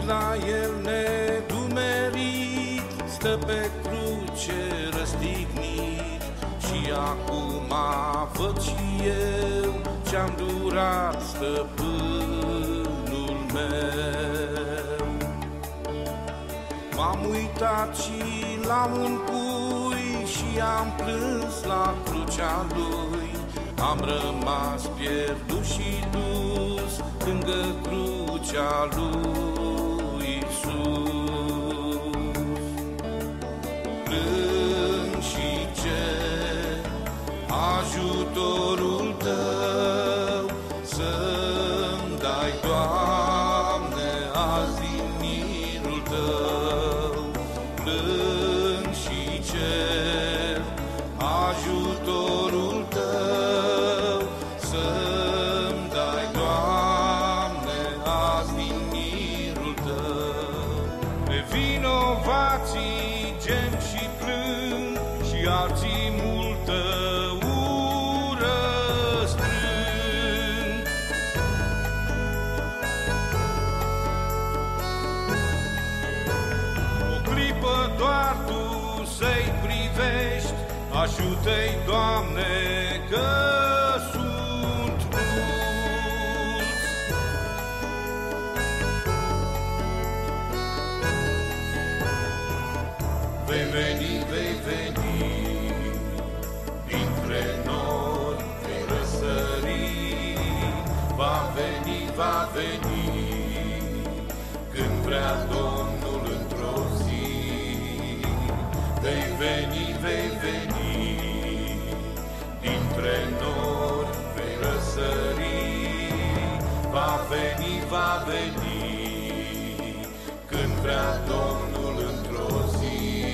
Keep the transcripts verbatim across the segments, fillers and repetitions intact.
la el nedumerit, stă pe cruce răstignit. Și acum văd și eu ce-am durat stăpânul meu. M-am uitat și la un cui și am plâns la crucea lui. Am rămas pierdut și dus lângă crucea lui Iisus. Plâng și cer ajutorul Tău, să-mi dai, Doamne, azi din mirul Tău. Plâng și cer ajutorul Tău, să-mi dai, Doamne, azi din mirul Tău. Pe vinovații gem și plâng și alții multă ură strâng. O clipă doar Tu să-i privești, ajută-i, Doamne, că sunt mulți. Vei veni, vei veni, dintre nori vei răsări. Va veni, va veni, când vrea Domnul într-o zi. Vei veni, vei veni, dintre nori vei răsări. Va veni, va veni, când vrea Domnul într-o zi.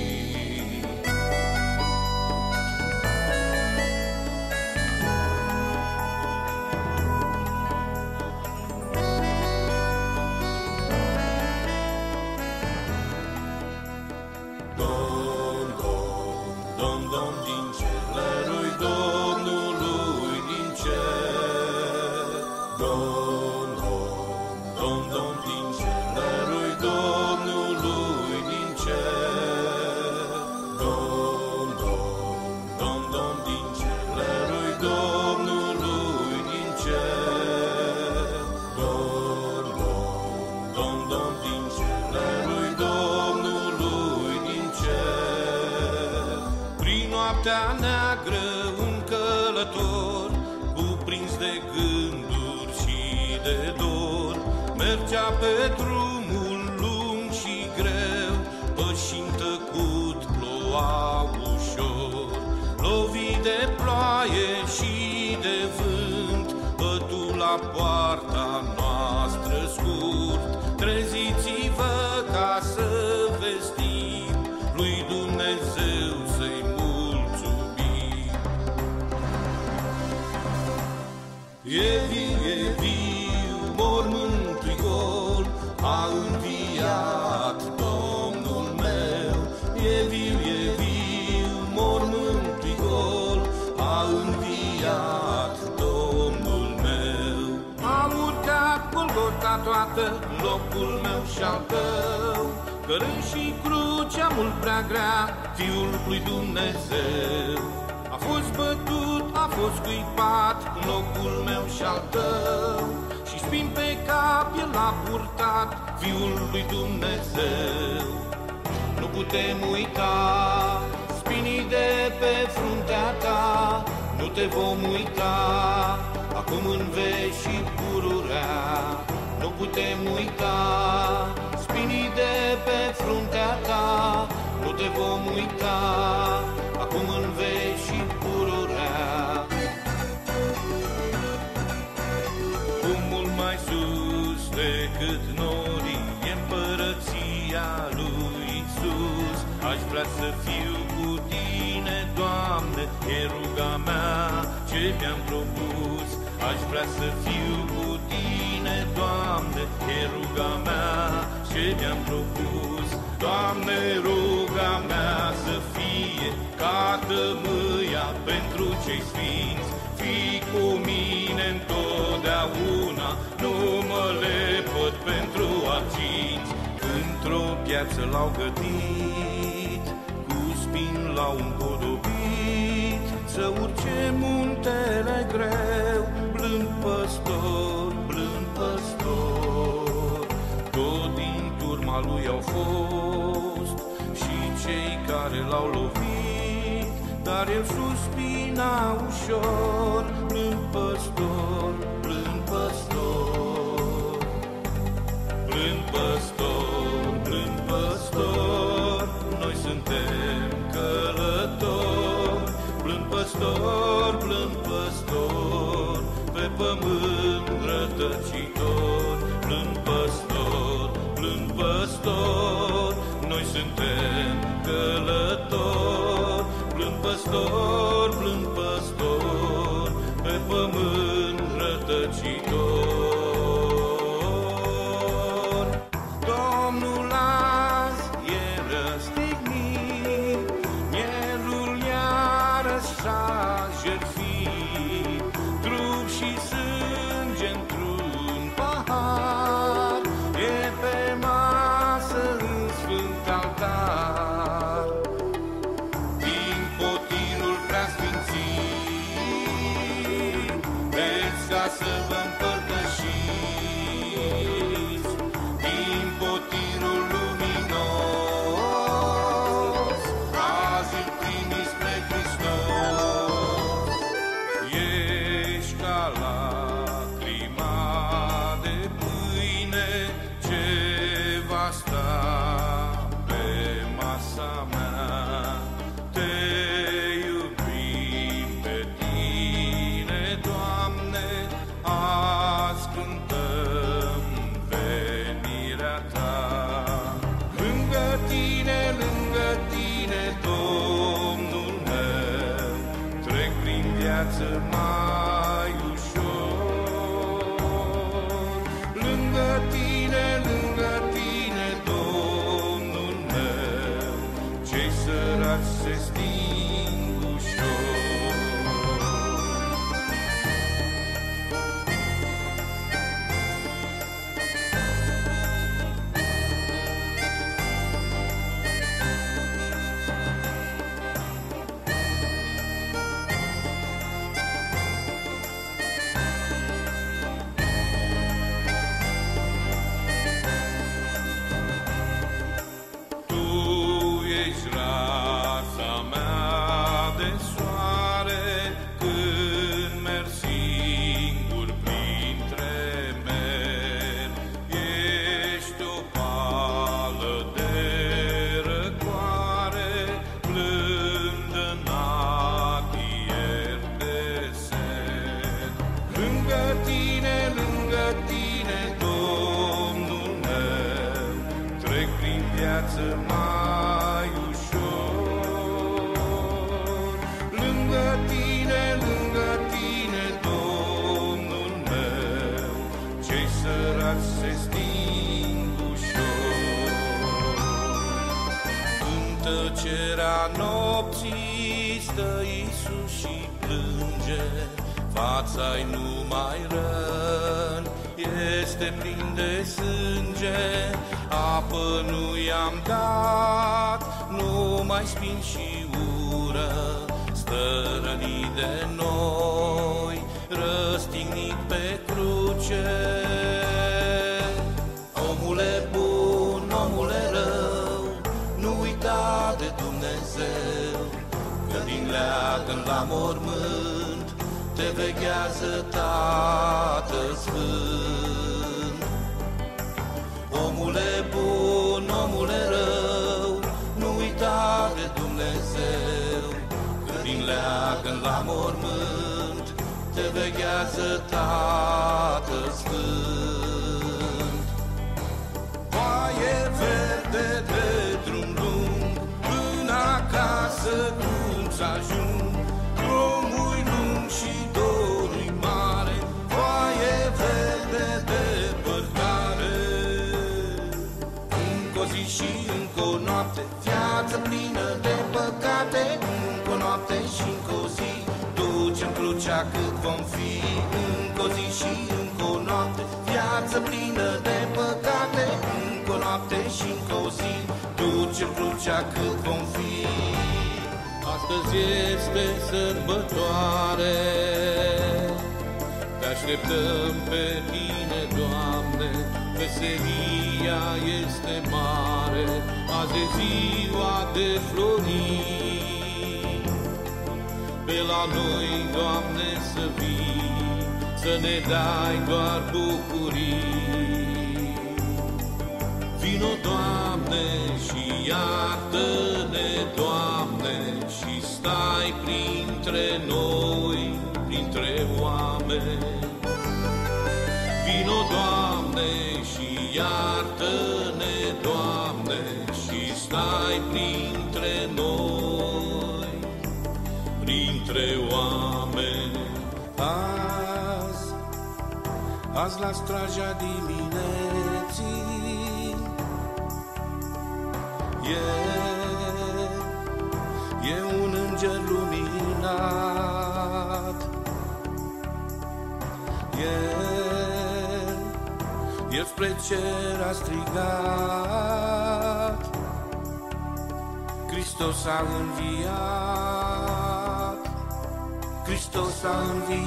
Dom, dom, dom, dom din cer, lărui Domnului din cer. Dom, dom, dom, dom din cer, lărui Domnului din cer. Dom, dom, dom, dom din cer, lărui Domnului din cer. Dom, dom, dom, dom din cer, lărui Domnului din cer. Prin noaptea neagră un călător, cuprins de gânduri și de dor, mergea pe drumul lung și greu, pășind tăcut, ploua ușor. Lovit de ploaie și de vânt, bătu la poarta noastră scurt. Treziți-vă ca să vestim, lui Dumnezeu să-i mulțumim. E viu, e viu, mormântul gol, a înviat Domnul meu. E viu, e viu, mormântul gol, a înviat Domnul meu. Am urcat Golgota toată, locul meu și-al tău, cărând și crucea mult prea grea, Fiul lui Dumnezeu. A fost bătut, a fost scuipat, în locul meu și-al tău, și spin pe cap el a purtat, Fiul lui Dumnezeu. Nu putem uita spinii de pe fruntea ta, nu te vom uita, acum în veci și pururea. Nu putem uita spinii de pe fruntea ta, nu te vom uita, acum în veci și pururea. Cu mult mai sus decât norii e împărăția lui Iisus. Aș vrea să fiu cu Tine, Doamne, e ruga mea ce mi-am propus. Aș vrea să fiu cu Tine, Doamne, e ruga mea ce mi-am propus. Doamne, ruga mea să fie ca tămâia pentru cei sfinți. Fii cu mine întotdeauna, nu mă lepăd pentru arginți. viață l-au gătit, cu spin l-au împodobit, să urce muntele greu, blând păstor, blând păstor. Tot din turma lui au fost și cei care l-au lovit, dar el suspina ușor, blând păstor, blând păstor. Blând păstor, blând păstor, noi suntem călători. Blând păstor, blând păstor, pe pământ rătăcitor. Blând păstor, blând păstor, noi suntem călători. Blând păstor, blând păstor, pe pământ rătăcitor. Domnul azi e răstignit, mielul iarăși s-a jertfit, trup și sânge într-un pahar, e pe masă în sfânt altar. Din potirul preasfințit, veți ca să vă împărtășiți, din potirul luminos, azi îl primi spre Hristos. Ești ca lacrima de pâine ce va sta pe masa mea. Te iubim pe tine, Doamne, azi cântăm venirea ta. Lângă tine, lângă tine, Domnul meu, trec prin viață mai ușor. Lângă tine, lângă tine, Domnul meu, cei săraci se sting ușor. Tu ești raza mea de soare, când merg singur printre meri. Ești o pală de răcoare, blândă n-atier de set. Lângă tine, lângă tine, Domnul meu, trec prin viață mai ușor. Lângă tine, lângă tine, Domnul meu, cei săraci se sting ușor. În tăcerea nopții stă Iisus și plânge, fața-i numai răni, este plin de sânge. Apă nu i-am dat, numai spin și ură, stă rănit de noi, răstignit pe cruce. Omule bun, omule rău, nu uita de Dumnezeu, că din leagăn la mormânt te veghează Tatăl Sfânt. Omule bun, omule rău, nu uita de Dumnezeu, că din leagăn la mormânt te veghează Tatăl Sfânt. Foaie verde de drum lung, până acasă cum-ți ajung, drumul lung și dorul mare, foaie verde de părtare. Încă o zi și încă o noapte, viață plină de păcate, încă o noapte și încă o zi, ducem crucea cât vom fi. Încă o zi și încă o noapte, viață plină de păcate, încă o noapte și încă o zi, crucea cât vom fi. Astăzi este sărbătoare, te așteptăm pe tine, Doamne, veselia este mare, azi e ziua de florit. Pe la noi, Doamne, să vii, să ne dai doar bucurii. Vino, Doamne, și iartă-ne, Doamne, și stai printre noi, printre oameni. Vino, Doamne, și iartă-ne, Doamne, și stai printre noi, printre oameni. Azi, azi la straja dimineții, E, e un înger luminat, El, El spre cer a strigat, Hristos a înviat, Hristos a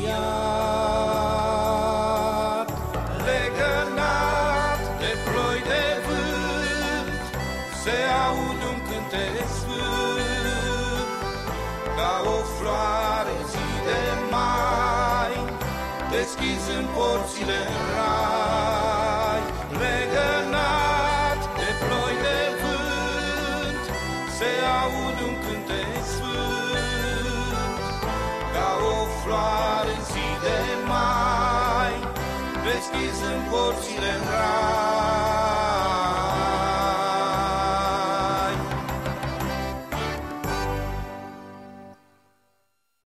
înviat. Legănat de ploi de vânt, se aude un cântec sfânt, ca o floare zi de mai, deschizând porțile în rai. Legănat de ploi de vânt, se aude un cântec sfânt, ca o floare zi de mai, deschizând porțile în rai.